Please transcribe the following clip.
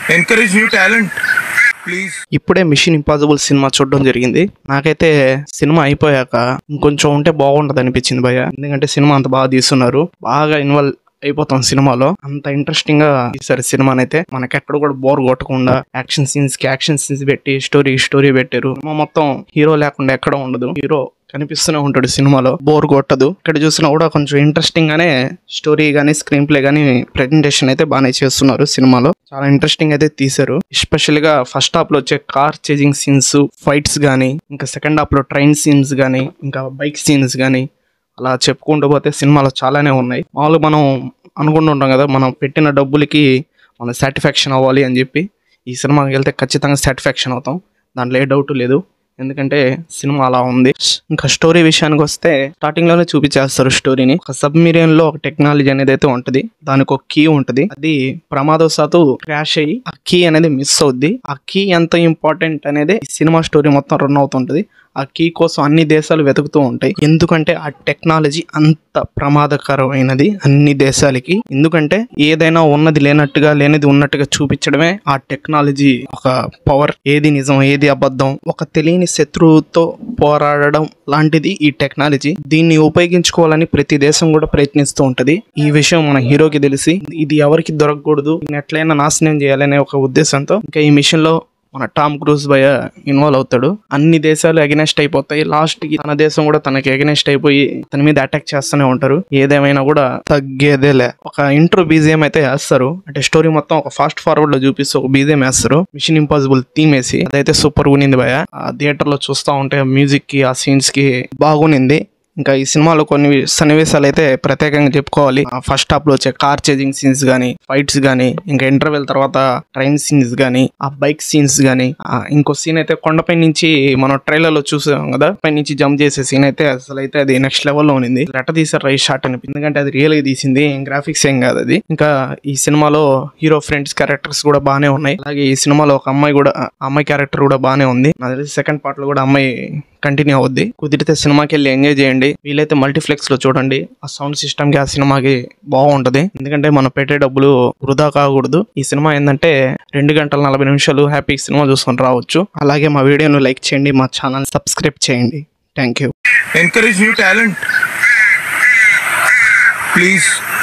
encourage new talent. Please. ఇప్పుడే mission impossible cinema చూడడం జరిగింది. నాకైతే సినిమా అయిపోయాక ఇంకొంచెం ఉంటే బాగుంటది అనిపించింది భయ్య. ఎందుకంటే సినిమా అంత బాగా తీస్తున్నారు, బాగా ఇన్వాల్వ్ అయిపోతాం సినిమాలో. అంత ఇంట్రెస్టింగ్ గా తీసారు సినిమానైతే. మనకెక్కడ కూడా బోర్ కొట్టకుండా యాక్షన్ సీన్స్ పెట్టి స్టోరీ పెట్టారు. సినిమా మొత్తం హీరో లేకుండా ఎక్కడ ఉండదు, హీరో కనిపిస్తూనే ఉంటాడు సినిమాలో, బోర్ కొట్టదు. ఇక్కడ చూసినా కూడా కొంచెం ఇంట్రెస్టింగ్ గానే స్టోరీ గానీ స్క్రీన్ ప్లే గానీ ప్రెజెంటేషన్ అయితే బాగానే చేస్తున్నారు సినిమాలో. చాలా ఇంట్రెస్టింగ్ అయితే తీశారు. ఎస్పెషల్ గా ఫస్ట్ హాఫ్ లో వచ్చే కార్ చేజింగ్ సీన్స్, ఫైట్స్ గానీ, ఇంకా సెకండ్ హాఫ్ లో ట్రైన్ సీన్స్ గానీ, ఇంకా బైక్ సీన్స్ గానీ, అలా చెప్పుకుంటూ పోతే సినిమాలో చాలానే ఉన్నాయి. మామూలుగా మనం అనుకుంటుంటాం కదా, మనం పెట్టిన డబ్బులకి మనం సాటిస్ఫాక్షన్ అవ్వాలి అని చెప్పి. ఈ సినిమాకి వెళ్తే ఖచ్చితంగా సాటిస్ఫాక్షన్ అవుతాం, దాంట్లో ఏ డౌట్ లేదు. ఎందుకంటే సినిమా అలా ఉంది. ఇంకా స్టోరీ విషయానికి వస్తే స్టార్టింగ్ లోనే చూపించేస్తారు స్టోరీని. ఒక సబ్మెరీన్ లో ఒక టెక్నాలజీ అనేది అయితే ఉంటది, దానికి ఒక కీ ఉంటది. అది ప్రమాదవశాత్తు క్రాష్ అయ్యి ఆ కీ అనేది మిస్ అవుద్ది. ఆ కీ ఎంత ఇంపార్టెంట్ అనేది ఈ సినిమా స్టోరీ మొత్తం రన్ అవుతుంటది. ఆ కీ కోసం అన్ని దేశాలు వెతుకుతూ ఉంటాయి. ఎందుకంటే ఆ టెక్నాలజీ అంత ప్రమాదకరమైనది అన్ని దేశాలకి. ఎందుకంటే ఏదైనా ఉన్నది లేనట్టుగా, లేనిది ఉన్నట్టుగా చూపించడమే ఆ టెక్నాలజీ ఒక పవర్. ఏది నిజం, ఏది అబద్ధం, ఒక తెలియని శత్రువుతో పోరాడడం లాంటిది ఈ టెక్నాలజీ. దీన్ని ఉపయోగించుకోవాలని ప్రతి దేశం కూడా ప్రయత్నిస్తూ ఉంటది. ఈ విషయం మన హీరోకి తెలిసి ఇది ఎవరికి దొరకకూడదు, ఎట్లయినా నాశనం చేయాలనే ఒక ఉద్దేశంతో ఇంకా ఈ మిషన్ లో మన టామ్ క్రూజ్ భయ్య ఇన్వాల్వ్ అవుతాడు. అన్ని దేశాలు అగెనెస్ట్ అయిపోతాయి. లాస్ట్ కి తన దేశం కూడా తనకి అగెనెస్ట్ అయిపోయి తన మీద అటాక్ చేస్తూనే ఉంటారు. ఏదేమైనా కూడా తగ్గేదేలే. ఒక ఇంట్రో బీజిఎం అయితే వేస్తారు. అంటే స్టోరీ మొత్తం ఒక ఫాస్ట్ ఫార్వర్డ్ లో చూపిస్తూ ఒక బీజిఎం వేస్తారు, మిషన్ ఇంపాసిబుల్ థీమ్ వేసి. అదైతే సూపర్ ఉన్నింది భయ్య. ఆ థియేటర్ లో చూస్తా ఉంటే మ్యూజిక్ కి, ఆ సీన్స్ కి బాగునింది. ఇంకా ఈ సినిమాలో కొన్ని సన్నివేశాలు అయితే ప్రత్యేకంగా చెప్పుకోవాలి. ఫస్ట్ హాఫ్ లో వచ్చే కార్ చేజింగ్ సీన్స్ గానీ, ఫైట్స్ గానీ, ఇంకా ఇంటర్వెల్ తర్వాత ట్రైన్ సీన్స్ గానీ, ఆ బైక్ సీన్స్ గానీ, ఇంకో సీన్ అయితే కొండపై నుంచి మనం ట్రైలర్ లో చూసాం కదా, పై నుంచి జంప్ చేసే సీన్ అయితే అసలు అయితే అది నెక్స్ట్ లెవెల్ లో ఉంది. ఎట్ట తీసారు రైట్ షాట్ అని, ఎందుకంటే అది రియల్ గా తీసింది, గ్రాఫిక్స్ ఏం కాదు అది. ఇంకా ఈ సినిమాలో హీరో ఫ్రెండ్స్ క్యారెక్టర్స్ కూడా బాగానే ఉన్నాయి. అలాగే ఈ సినిమాలో ఒక అమ్మాయి కూడా, అమ్మాయి క్యారెక్టర్ కూడా బాగానే ఉంది. నాకు తెలిసి సెకండ్ పార్ట్ లో కూడా అమ్మాయి కంటిన్యూ అవుద్ది. కుదిరితే సినిమాకి వెళ్ళి ఎంజాయ్ చేయండి. వీలైతే మల్టీప్లెక్స్ లో చూడండి. ఆ సౌండ్ సిస్టమ్ కి, ఆ సినిమాకి బాగుంటది. ఎందుకంటే మనం పెట్టే డబ్బులు వృధా కాకూడదు. ఈ సినిమా ఏంటంటే 2 గంటల 40 నిమిషాలు హ్యాపీ సినిమా చూసుకొని రావచ్చు. అలాగే మా వీడియోను లైక్ చేయండి, మా ఛానల్ సబ్స్క్రైబ్ చేయండి. Thank you. Encourage new talent. Please.